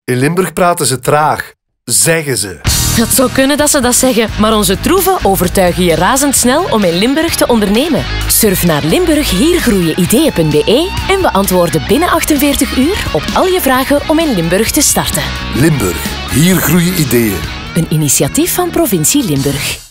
In Limburg praten ze traag, zeggen ze. Het zou kunnen dat ze dat zeggen, maar onze troeven overtuigen je razendsnel om in Limburg te ondernemen. Surf naar limburghiergroeienideeën.be en we antwoorden binnen 48 uur op al je vragen om in Limburg te starten. Limburg, hier groeien ideeën. Een initiatief van Provincie Limburg.